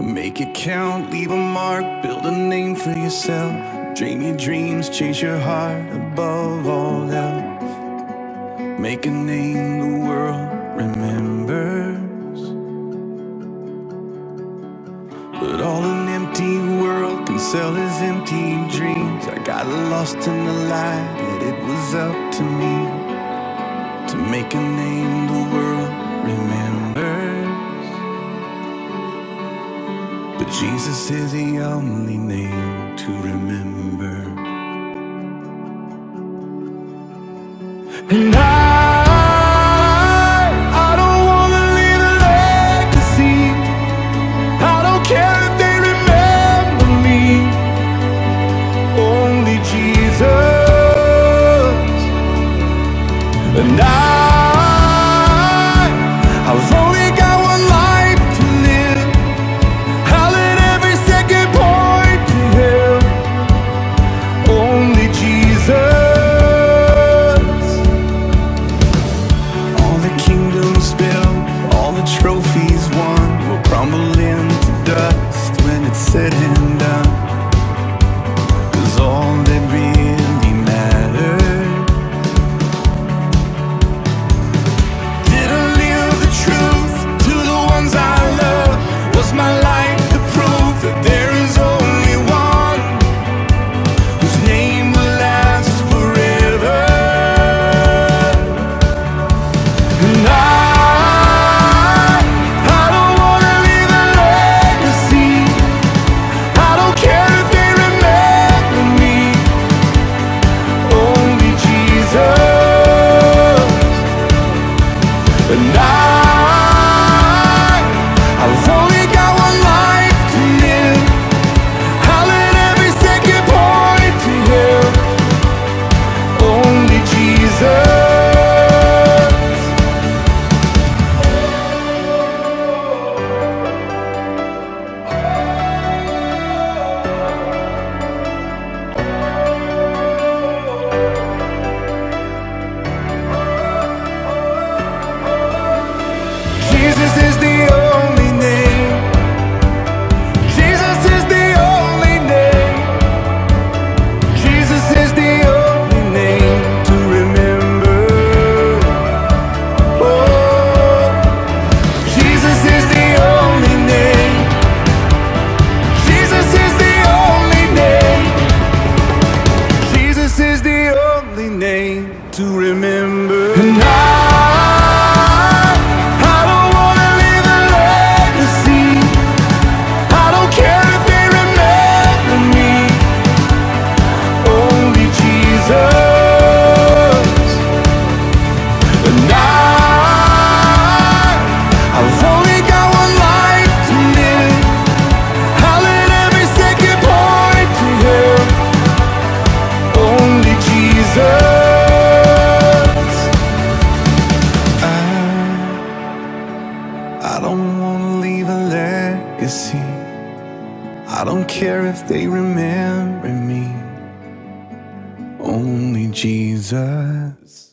Make it count, leave a mark, build a name for yourself. Dream your dreams, chase your heart above all else. Make a name the world remembers. But all an empty world can sell is empty dreams. I got lost in the light, and it was up to me to make a name the world remembers. But Jesus is the only name to remember. And I don't wanna leave a legacy. I don't care if they remember me. Only Jesus. And I've only got one life to live. I'll let every second point to Him. Only Jesus. All the kingdoms built, all the trophies won, will crumble into dust when it's said and done. 'Cause all that really mattered, did I live the truth to the ones I love? Was my life the proof that there is only one whose name will last forever? And I don't wanna leave a legacy. I don't care if they remember me. Only Jesus. And I've only got one life to live. I'll let every second point to Him. Only Jesus. Jesus is the only name. Jesus is the only name. Jesus is the only name to remember. Oh, Jesus is the only name. Jesus is the only name. Jesus is the only name to remember. And I don't wanna leave a legacy. I don't care if they remember me. Only Jesus. And I've only got one life to live. I'll let every second point to Him. Only Jesus. I don't wanna leave a legacy. I don't care if they remember me. Only Jesus.